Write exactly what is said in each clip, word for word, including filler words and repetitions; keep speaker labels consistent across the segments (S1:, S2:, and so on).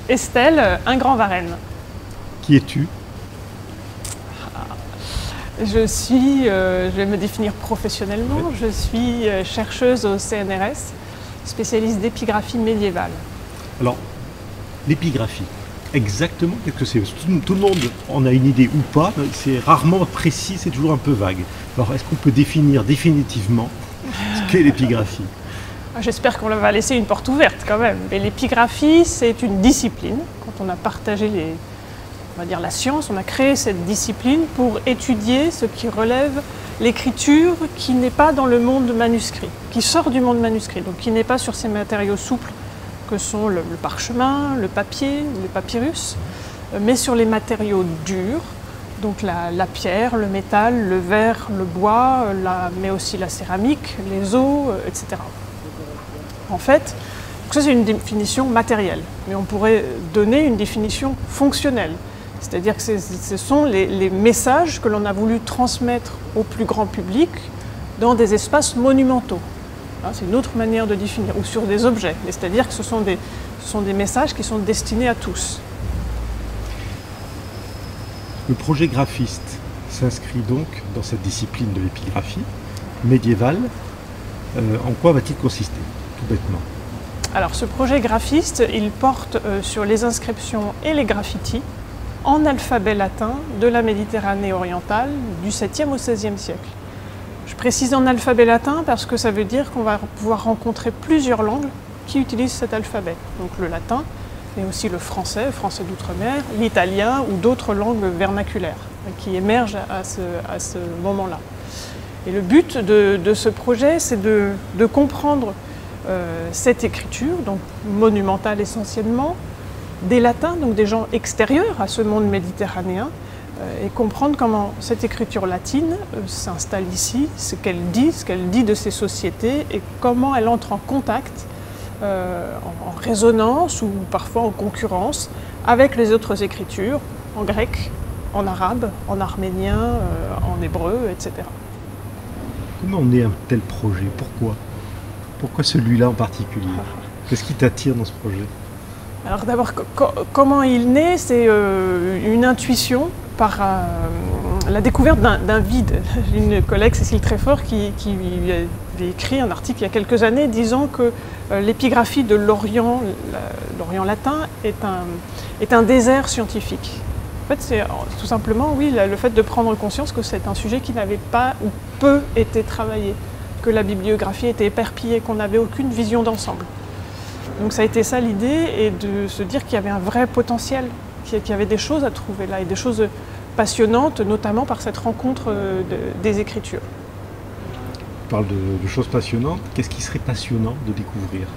S1: Estelle Ingrand-Varenne.
S2: Qui es-tu?
S1: Je suis, euh, je vais me définir professionnellement, oui. Je suis chercheuse au C N R S, spécialiste d'épigraphie médiévale.
S2: Alors, l'épigraphie, exactement, qu'est-ce que c'est? tout, tout le monde en a une idée ou pas, c'est rarement précis, c'est toujours un peu vague. Alors, est-ce qu'on peut définir définitivement ce qu'est l'épigraphie?
S1: J'espère qu'on va laisser une porte ouverte quand même. Mais l'épigraphie, c'est une discipline. Quand on a partagé les, on va dire la science, on a créé cette discipline pour étudier ce qui relève l'écriture qui n'est pas dans le monde manuscrit, qui sort du monde manuscrit, donc qui n'est pas sur ces matériaux souples que sont le, le parchemin, le papier, le papyrus, mais sur les matériaux durs, donc la, la pierre, le métal, le verre, le bois, la, mais aussi la céramique, les os, et cetera. En fait, ça c'est une définition matérielle, mais on pourrait donner une définition fonctionnelle. C'est-à-dire que ce sont les, les messages que l'on a voulu transmettre au plus grand public dans des espaces monumentaux. C'est une autre manière de définir, ou sur des objets. C'est-à-dire que ce sont, des, ce sont des messages qui sont destinés à tous.
S2: Le projet graphiste s'inscrit donc dans cette discipline de l'épigraphie médiévale. Euh, en quoi va-t-il consister, tout bêtement?
S1: Alors, ce projet graphiste, il porte euh, sur les inscriptions et les graffitis en alphabet latin de la Méditerranée orientale du septième au seizième siècle. Je précise en alphabet latin parce que ça veut dire qu'on va pouvoir rencontrer plusieurs langues qui utilisent cet alphabet. Donc le latin, mais aussi le français, le français d'outre-mer, l'italien ou d'autres langues vernaculaires qui émergent à ce, à ce moment-là. Et le but de, de ce projet, c'est de, de comprendre euh, cette écriture, donc monumentale essentiellement, des latins, donc des gens extérieurs à ce monde méditerranéen, euh, et comprendre comment cette écriture latine euh, s'installe ici, ce qu'elle dit, ce qu'elle dit de ces sociétés, et comment elle entre en contact, euh, en, en résonance ou parfois en concurrence avec les autres écritures, en grec, en arabe, en arménien, euh, en hébreu, et cetera.
S2: Comment on est un tel projet? Pourquoi? Pourquoi celui-là en particulier? Qu'est-ce qui t'attire dans ce projet?
S1: Alors d'abord, co comment il naît, c'est euh, une intuition par euh, la découverte d'un vide. J'ai une collègue, Cécile Tréfort, qui, qui avait écrit un article il y a quelques années disant que euh, l'épigraphie de l'Orient, l'Orient latin, est un, est un désert scientifique. En fait, c'est tout simplement, oui, le fait de prendre conscience que c'est un sujet qui n'avait pas ou peu été travaillé, que la bibliographie était éparpillée, qu'on n'avait aucune vision d'ensemble. Donc ça a été ça l'idée, et de se dire qu'il y avait un vrai potentiel, qu'il y avait des choses à trouver là, et des choses passionnantes, notamment par cette rencontre de, des écritures.
S2: Tu parles de, de choses passionnantes. Qu'est-ce qui serait passionnant de découvrir?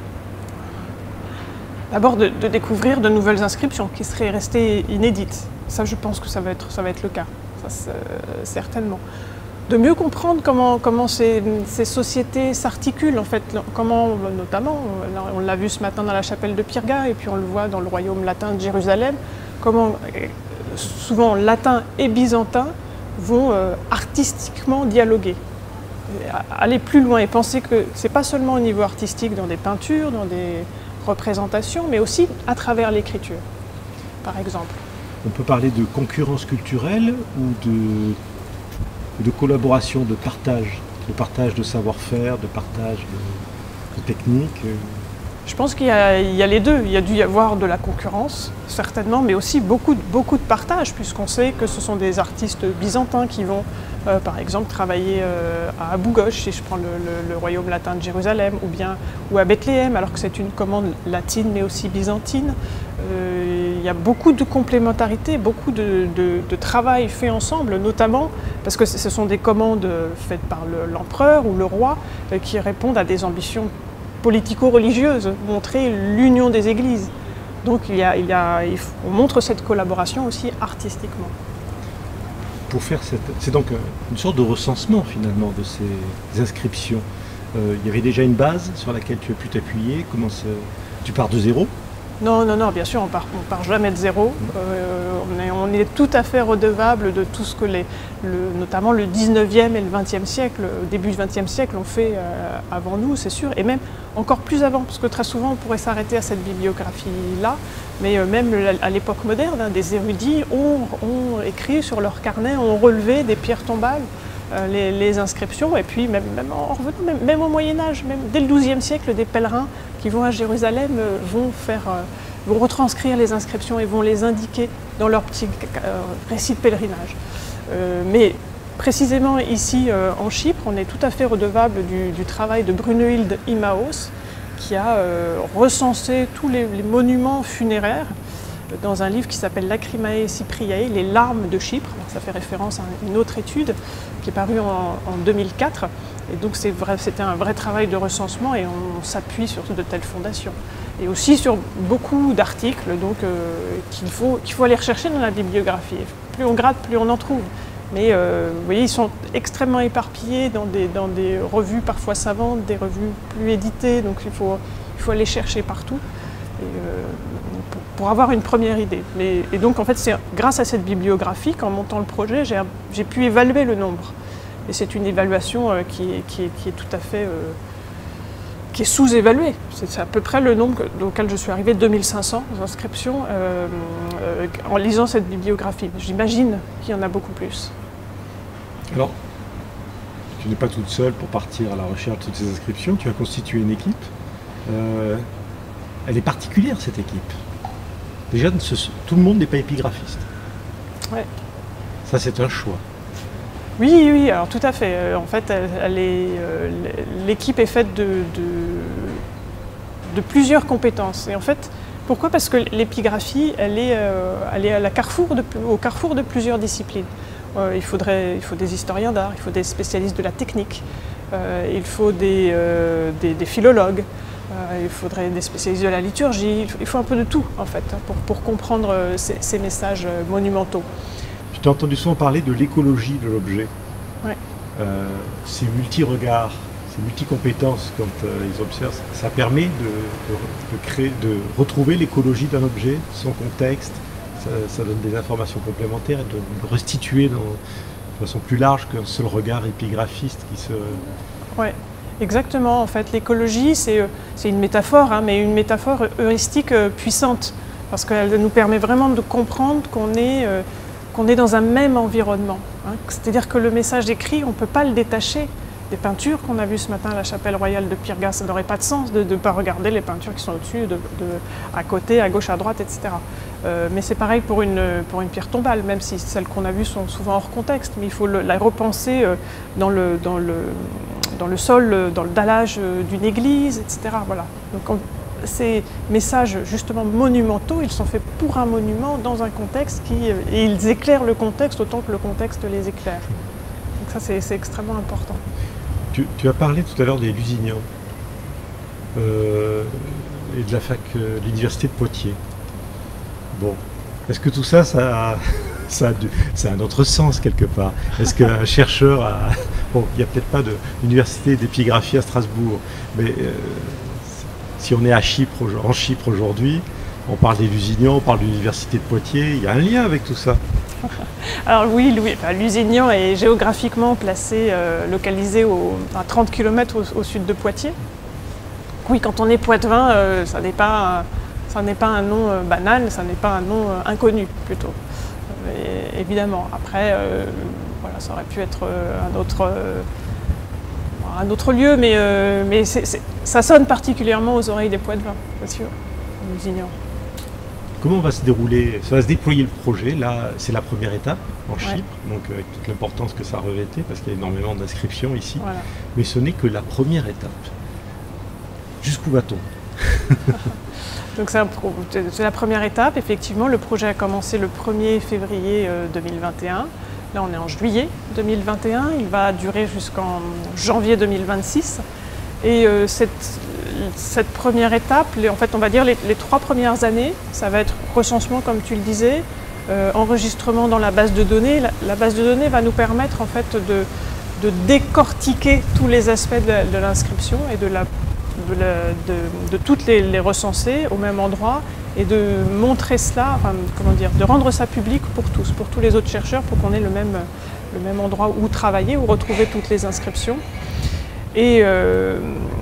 S1: D'abord de, de découvrir de nouvelles inscriptions qui seraient restées inédites. Ça, je pense que ça va être, ça va être le cas, ça, certainement. De mieux comprendre comment, comment ces, ces sociétés s'articulent, en fait, comment, notamment, on l'a vu ce matin dans la chapelle de Pirga, et puis on le voit dans le royaume latin de Jérusalem, comment souvent latin et byzantin vont euh, artistiquement dialoguer. Aller plus loin et penser que ce n'est pas seulement au niveau artistique, dans des peintures, dans des représentations, mais aussi à travers l'écriture, par exemple.
S2: On peut parler de concurrence culturelle ou de... de collaboration, de partage, de partage de savoir-faire, de partage de, de techniques?
S1: Je pense qu'il y, y a les deux. Il y a dû y avoir de la concurrence, certainement, mais aussi beaucoup, beaucoup de partage, puisqu'on sait que ce sont des artistes byzantins qui vont, euh, par exemple, travailler euh, à Abou Gosh, si je prends le, le, le royaume latin de Jérusalem, ou bien ou à Bethléem, alors que c'est une commande latine, mais aussi byzantine. Euh, il y a beaucoup de complémentarité, beaucoup de, de, de travail fait ensemble, notamment parce que ce sont des commandes faites par l'empereur ou le roi euh, qui répondent à des ambitions politico-religieuses, montrer l'union des églises. Donc il y a, il y a, il faut, on montre cette collaboration aussi artistiquement.
S2: Pour faire cette... C'est donc une sorte de recensement finalement de ces inscriptions. Euh, il y avait déjà une base sur laquelle tu as pu t'appuyer. Comment ça... Tu pars de zéro?
S1: Non, non, non, bien sûr, on part, on part jamais de zéro. Euh, on, est, on est tout à fait redevable de tout ce que les, le, notamment le dix-neuvième et le vingtième siècle, au début du vingtième siècle, ont fait euh, avant nous, c'est sûr, et même encore plus avant, parce que très souvent on pourrait s'arrêter à cette bibliographie-là, mais euh, même à l'époque moderne, hein, des érudits ont, ont écrit sur leur carnet, ont relevé des pierres tombales, euh, les, les inscriptions, et puis même, même, en revenant, même, même au Moyen-Âge, même dès le douzième siècle, des pèlerins qui vont à Jérusalem euh, vont, faire, euh, vont retranscrire les inscriptions et vont les indiquer dans leur petit euh, récit de pèlerinage. Euh, mais précisément ici euh, en Chypre, on est tout à fait redevable du, du travail de Brunehild Immaos, qui a euh, recensé tous les, les monuments funéraires dans un livre qui s'appelle Lacrimae Cypriae, les larmes de Chypre. Alors, ça fait référence à une autre étude qui est parue en, en deux mille quatre. Et donc c'était un vrai travail de recensement et on s'appuie sur de telles fondations. Et aussi sur beaucoup d'articles euh, qu'il faut, qu'il faut aller rechercher dans la bibliographie. Plus on gratte, plus on en trouve. Mais euh, vous voyez, ils sont extrêmement éparpillés dans des, dans des revues parfois savantes, des revues plus éditées, donc il faut, il faut aller chercher partout et, euh, pour, pour avoir une première idée. Mais, et donc en fait, c'est grâce à cette bibliographie qu'en montant le projet, j'ai pu évaluer le nombre. Et c'est une évaluation euh, qui, est, qui, est, qui est tout à fait euh, qui est sous-évaluée. C'est à peu près le nombre auquel je suis arrivée, deux mille cinq cents inscriptions, euh, euh, en lisant cette bibliographie. J'imagine qu'il y en a beaucoup plus.
S2: Alors, tu n'es pas toute seule pour partir à la recherche de toutes ces inscriptions, tu as constitué une équipe. Euh, elle est particulière, cette équipe. Déjà, tout le monde n'est pas épigraphiste.
S1: Ouais.
S2: Ça, c'est un choix.
S1: Oui, oui, alors tout à fait. En fait, elle, elle est, euh, l'équipe est faite de, de, de plusieurs compétences. Et en fait, pourquoi? Parce que l'épigraphie, elle est, euh, elle est à la carrefour de, au carrefour de plusieurs disciplines. Euh, il, faudrait, il faut des historiens d'art, il faut des spécialistes de la technique, euh, il faut des, euh, des, des philologues, euh, il faudrait des spécialistes de la liturgie, il faut, il faut un peu de tout, en fait, pour, pour comprendre ces, ces messages monumentaux.
S2: Tu as entendu souvent parler de l'écologie de l'objet.
S1: Ouais.
S2: Euh, ces multi-regards, ces multi-compétences, quand euh, ils observent, ça permet de, de, de, créer, de retrouver l'écologie d'un objet, son contexte, ça, ça donne des informations complémentaires et de, de restituer dans, de façon plus large qu'un seul regard épigraphiste qui se...
S1: Ouais. Exactement, en fait, l'écologie, c'est une métaphore, hein, mais une métaphore heuristique euh, puissante, parce qu'elle nous permet vraiment de comprendre qu'on est... Euh, qu'on est dans un même environnement. Hein. C'est-à-dire que le message écrit, on ne peut pas le détacher. Les peintures qu'on a vues ce matin à la chapelle royale de Pirga, ça n'aurait pas de sens de ne pas regarder les peintures qui sont au-dessus, de, de, à côté, à gauche, à droite, et cetera. Euh, mais c'est pareil pour une, pour une pierre tombale, même si celles qu'on a vues sont souvent hors contexte, mais il faut le, la repenser dans le, dans, le, dans le sol, dans le dallage d'une église, et cetera. Voilà. Donc, on, ces messages justement monumentaux, ils sont faits pour un monument dans un contexte qui, et ils éclairent le contexte autant que le contexte les éclaire. Donc ça c'est extrêmement important.
S2: Tu, tu as parlé tout à l'heure des Lusignan euh, et de la fac, euh, l'université de Poitiers. Bon, est-ce que tout ça, ça, ça, a, du, ça a un autre sens quelque part? Est-ce qu'un chercheur a... Bon, il n'y a peut-être pas d'université d'épigraphie à Strasbourg, mais... Euh, si on est à Chypre, en Chypre aujourd'hui, on parle des Lusignan, on parle de l'université de Poitiers, il y a un lien avec tout ça.
S1: Alors oui, Louis, enfin, Lusignan est géographiquement placé, euh, localisé au, à trente kilomètres au, au sud de Poitiers. Oui, quand on est poitevin, euh, ça n'est pas, pas un nom euh, banal, ça n'est pas un nom euh, inconnu plutôt. Et, évidemment, après, euh, voilà, ça aurait pu être euh, un autre... Euh, un autre lieu, mais, euh, mais c'est, c'est, ça sonne particulièrement aux oreilles des poitevins, c'est sûr, Lusignan.
S2: Comment va se dérouler, ça va se déployer le projet? Là, c'est la première étape en Chypre, ouais. Donc avec toute l'importance que ça revêtait, parce qu'il y a énormément d'inscriptions ici. Voilà. Mais ce n'est que la première étape. Jusqu'où va-t-on?
S1: Donc c'est la première étape, effectivement. Le projet a commencé le premier février deux mille vingt et un. Là, on est en juillet deux mille vingt et un, il va durer jusqu'en janvier deux mille vingt-six. Et euh, cette, cette première étape, les, en fait, on va dire les, les trois premières années, ça va être recensement, comme tu le disais, euh, enregistrement dans la base de données. La, la base de données va nous permettre en fait de, de décortiquer tous les aspects de, de l'inscription et de la de, de, de toutes les, les recenser au même endroit et de montrer cela, enfin, comment dire, de rendre ça public pour tous, pour tous les autres chercheurs, pour qu'on ait le même, le même endroit où travailler, où retrouver toutes les inscriptions. Et euh,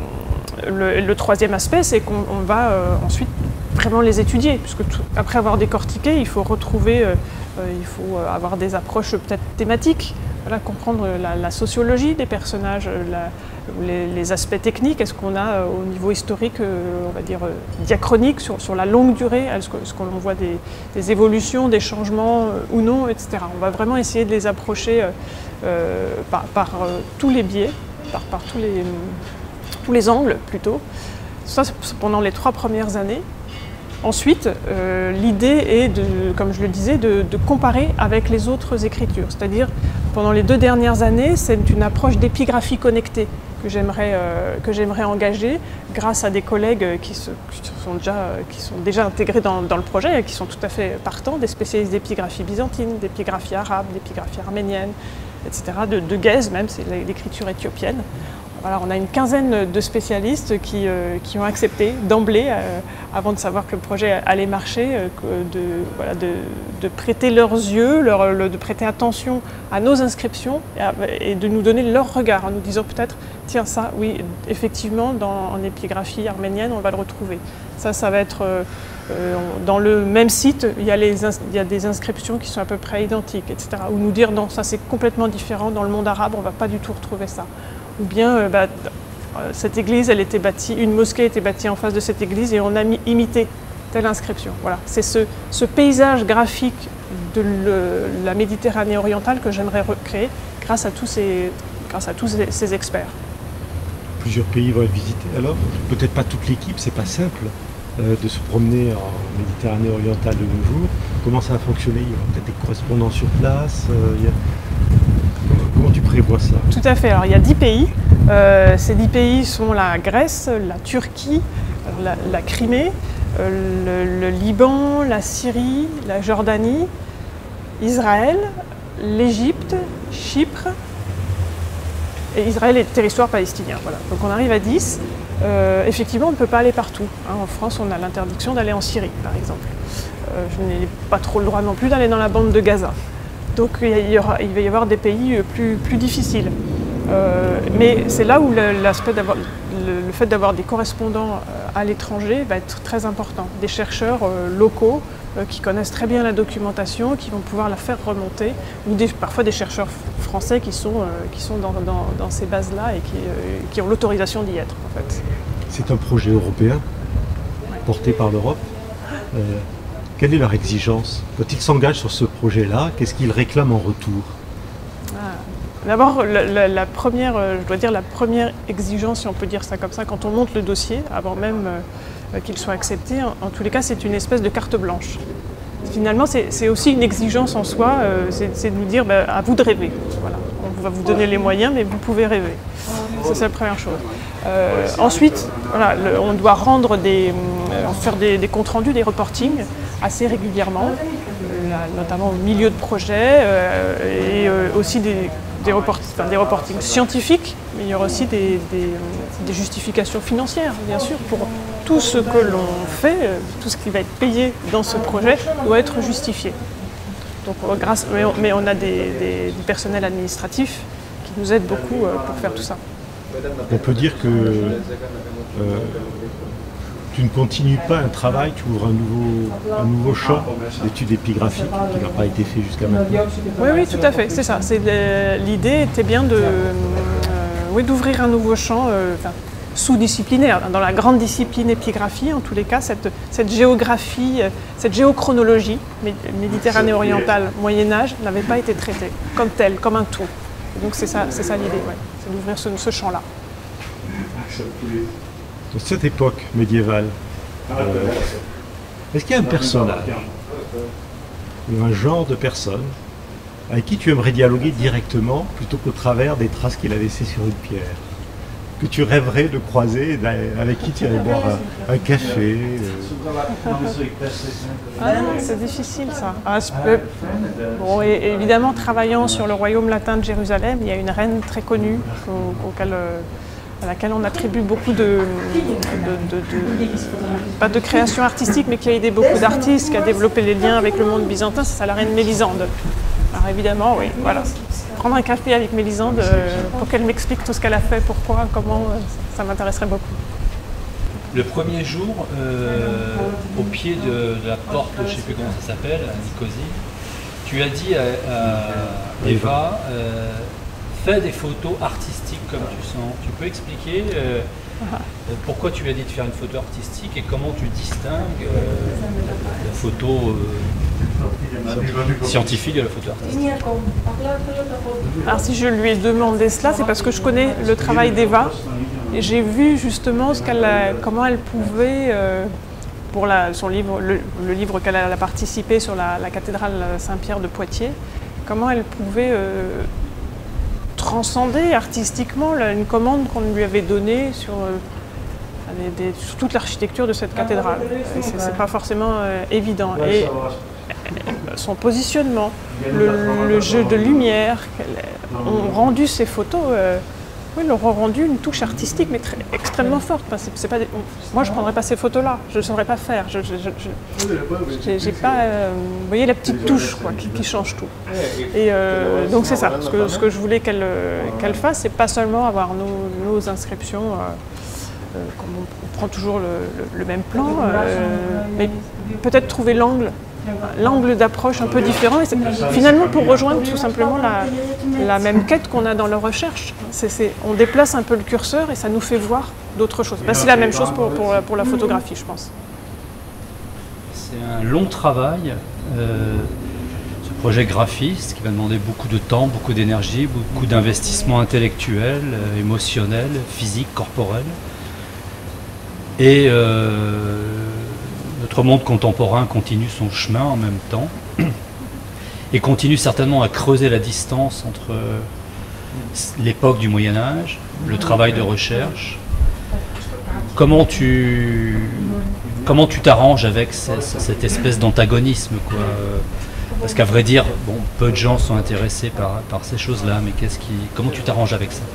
S1: le, le troisième aspect, c'est qu'on va euh, ensuite vraiment les étudier, puisque tout, après avoir décortiqué, il faut retrouver, euh, il faut avoir des approches peut-être thématiques, voilà, comprendre la, la sociologie des personnages, la, les, les aspects techniques, est-ce qu'on a au niveau historique, on va dire diachronique, sur, sur la longue durée, est-ce qu'on voit des, des évolutions, des changements ou non, et cetera. On va vraiment essayer de les approcher euh, par, par euh, tous les biais, par, par tous, les, tous les angles plutôt. Ça, c'est pendant les trois premières années. Ensuite, euh, l'idée est, de, comme je le disais, de, de comparer avec les autres écritures. C'est-à-dire, pendant les deux dernières années, c'est une approche d'épigraphie connectée que j'aimerais euh, que j'aimerais engager grâce à des collègues qui, se, qui, sont, déjà, qui sont déjà intégrés dans, dans le projet et qui sont tout à fait partants, des spécialistes d'épigraphie byzantine, d'épigraphie arabe, d'épigraphie arménienne, et cetera, de, de Gèze même, c'est l'écriture éthiopienne. Voilà, on a une quinzaine de spécialistes qui, euh, qui ont accepté d'emblée, euh, avant de savoir que le projet allait marcher, euh, de, voilà, de, de prêter leurs yeux, leur, le, de prêter attention à nos inscriptions et, à, et de nous donner leur regard en nous disant peut-être, tiens ça, oui, effectivement, dans, en épigraphie arménienne, on va le retrouver. Ça, ça va être, euh, dans le même site, il y, a les, il y a des inscriptions qui sont à peu près identiques, et cetera. Ou nous dire, non, ça c'est complètement différent, dans le monde arabe, on ne va pas du tout retrouver ça. Ou bien, euh, bah, cette église, elle était bâtie, une mosquée était bâtie en face de cette église et on a mis, imité telle inscription. Voilà, c'est ce, ce paysage graphique de le, la Méditerranée orientale que j'aimerais recréer grâce à tous ces, grâce à tous ces, ces experts.
S2: Plusieurs pays vont être visités alors, peut-être pas toute l'équipe, c'est pas simple euh, de se promener en Méditerranée orientale de nos jours. Comment ça va fonctionner? Il y aura peut-être des correspondants sur place, euh, il y a... Comment tu prévois ça?
S1: Tout à fait. Alors, il y a dix pays. Euh, ces dix pays sont la Grèce, la Turquie, la, la Crimée, euh, le, le Liban, la Syrie, la Jordanie, Israël, l'Égypte, Chypre et Israël et le territoire palestinien. Voilà. Donc on arrive à dix. Euh, effectivement, on ne peut pas aller partout. Hein. En France, on a l'interdiction d'aller en Syrie, par exemple. Euh, je n'ai pas trop le droit non plus d'aller dans la bande de Gaza. Donc il, y aura, il va y avoir des pays plus, plus difficiles. Euh, mais c'est là où l'aspect d'avoir, le, le fait d'avoir des correspondants à l'étranger va être très important. Des chercheurs euh, locaux euh, qui connaissent très bien la documentation, qui vont pouvoir la faire remonter, ou des, parfois des chercheurs français qui sont, euh, qui sont dans, dans, dans ces bases-là et qui, euh, qui ont l'autorisation d'y être, en fait.
S2: C'est un projet européen, ouais, porté par l'Europe. Euh, Quelle est leur exigence? Quand ils s'engagent sur ce projet-là, qu'est-ce qu'ils réclament en retour?
S1: ah. D'abord, la, la, la première, je dois dire, la première exigence, si on peut dire ça comme ça, quand on monte le dossier, avant même euh, qu'il soit accepté, en, en tous les cas, c'est une espèce de carte blanche. Finalement, c'est aussi une exigence en soi, euh, c'est de nous dire, ben, à vous de rêver. Voilà. On va vous donner les moyens, mais vous pouvez rêver. C'est la première chose. Euh, ensuite, voilà, le, on doit rendre des, euh, faire des, des comptes rendus, des reportings assez régulièrement, euh, là, notamment au milieu de projet, euh, et euh, aussi des, des, report enfin, des reportings scientifiques, mais il y aura aussi des, des, des justifications financières, bien sûr, pour tout ce que l'on fait, tout ce qui va être payé dans ce projet doit être justifié. Donc, grâce, mais, on, mais on a des, des, du personnel administratif qui nous aide beaucoup euh, pour faire tout ça.
S2: On peut dire que euh, tu ne continues pas un travail, tu ouvres un nouveau, un nouveau champ d'études épigraphiques qui n'a pas été fait jusqu'à maintenant.
S1: Oui, oui, tout à fait, c'est ça. L'idée était bien de, euh, oui, d'ouvrir un nouveau champ euh, enfin, sous-disciplinaire. Dans la grande discipline épigraphie, en tous les cas, cette, cette géographie, cette géochronologie, Méditerranée orientale, Moyen-Âge, n'avait pas été traitée comme telle, comme un tout. Et donc c'est ça, c'est ça l'idée, ouais. C'est d'ouvrir ce, ce champ-là.
S2: Dans cette époque médiévale, euh, est-ce qu'il y a un personnage ou un genre de personne avec qui tu aimerais dialoguer directement plutôt qu'au travers des traces qu'il a laissées sur une pierre, que tu rêverais de croiser, avec qui tu irais boire un, un café euh...
S1: Ah non, c'est difficile ça. Ah, peux... bon, et, évidemment, travaillant sur le royaume latin de Jérusalem, il y a une reine très connue au, auquel, euh, à laquelle on attribue beaucoup de, de, de, de, pas de création artistique, mais qui a aidé beaucoup d'artistes, qui a développé les liens avec le monde byzantin, c'est la reine Mélisande. Alors évidemment, oui, voilà. Prendre un café avec Mélisande euh, pour qu'elle m'explique tout ce qu'elle a fait, pourquoi, comment, euh, ça m'intéresserait beaucoup.
S3: Le premier jour, euh, au pied de, de la porte, je ne sais plus comment ça s'appelle, à Nicosie, tu as dit à, à Eva, euh, fais des photos artistiques comme tu sens. Tu peux expliquer euh, pourquoi tu lui as dit de faire une photo artistique et comment tu distingues euh, la photo euh, scientifique de la photo artistique?
S1: Alors si je lui ai demandé cela, c'est parce que je connais le travail d'Eva et j'ai vu justement ce qu'elle a, comment elle pouvait, euh, pour la, son livre, le, le livre qu'elle a participé sur la, la cathédrale Saint-Pierre de Poitiers, comment elle pouvait euh, transcender artistiquement là, une commande qu'on lui avait donnée sur, euh, des, des, sur toute l'architecture de cette cathédrale. C'est pas forcément euh, évident. Et son positionnement, le, le jeu de lumière, ont rendu ces photos, euh, oui, leur ont rendu une touche artistique, mais très, extrêmement forte. Enfin, c'est, c'est pas des, moi, je ne prendrais pas ces photos-là, je ne saurais pas faire. Je, je, je, j'ai pas, euh, vous voyez la petite touche quoi, qui, qui change tout. Et euh, donc c'est ça. Ce que, ce que je voulais qu'elle qu'elle fasse, c'est pas seulement avoir nos, nos inscriptions. Euh, euh, comme on, on prend toujours le, le, le même plan, euh, mais peut-être trouver l'angle. L'angle d'approche un peu différent, et finalement pour rejoindre tout simplement la, la même quête qu'on a dans la recherche. C'est, c'est, on déplace un peu le curseur et ça nous fait voir d'autres choses. Ben, c'est la même chose pour, pour, pour la photographie, je pense.
S3: C'est un long travail, euh, ce projet graphiste qui va demander beaucoup de temps, beaucoup d'énergie, beaucoup d'investissement intellectuel, euh, émotionnel, physique, corporel. Et euh, notre monde contemporain continue son chemin en même temps et continue certainement à creuser la distance entre l'époque du Moyen-Âge, le travail de recherche. Comment tu comment tu t'arranges avec cette, cette espèce d'antagonisme, quoi? Parce qu'à vrai dire, bon, peu de gens sont intéressés par, par ces choses-là, mais qu'est-ce qui, comment tu t'arranges avec ça?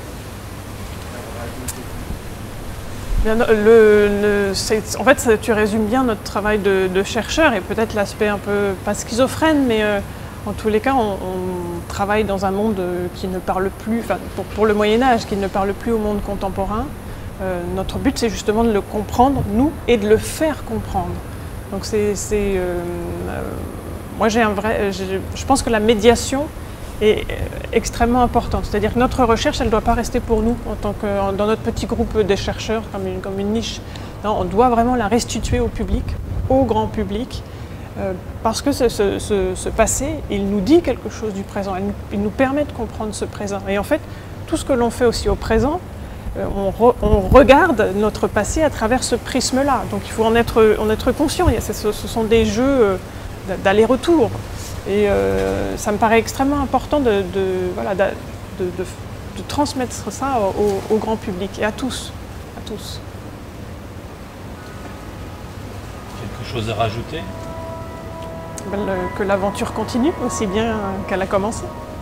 S1: Le, le, en fait, tu résumes bien notre travail de, de chercheur et peut-être l'aspect un peu, pas schizophrène, mais euh, en tous les cas, on, on travaille dans un monde qui ne parle plus, enfin, pour, pour le Moyen-Âge, qui ne parle plus au monde contemporain. Euh, notre but, c'est justement de le comprendre, nous, et de le faire comprendre. Donc, c'est, c'est, euh, euh, moi, j'ai un vrai, j'ai, je pense que la médiation est extrêmement importante. C'est-à-dire que notre recherche, elle ne doit pas rester pour nous, en tant que, dans notre petit groupe des chercheurs, comme une, comme une niche. Non, on doit vraiment la restituer au public, au grand public, euh, parce que ce, ce, ce, ce passé, il nous dit quelque chose du présent, il nous, il nous permet de comprendre ce présent. Et en fait, tout ce que l'on fait aussi au présent, euh, on, re, on regarde notre passé à travers ce prisme-là. Donc il faut en être, en être conscient. Ce, ce sont des jeux d'aller-retour. Et euh, ça me paraît extrêmement important de, de, voilà, de, de, de, de transmettre ça au, au grand public et à tous, à tous.
S3: Quelque chose à rajouter?
S1: Ben, le, que l'aventure continue aussi bien qu'elle a commencé.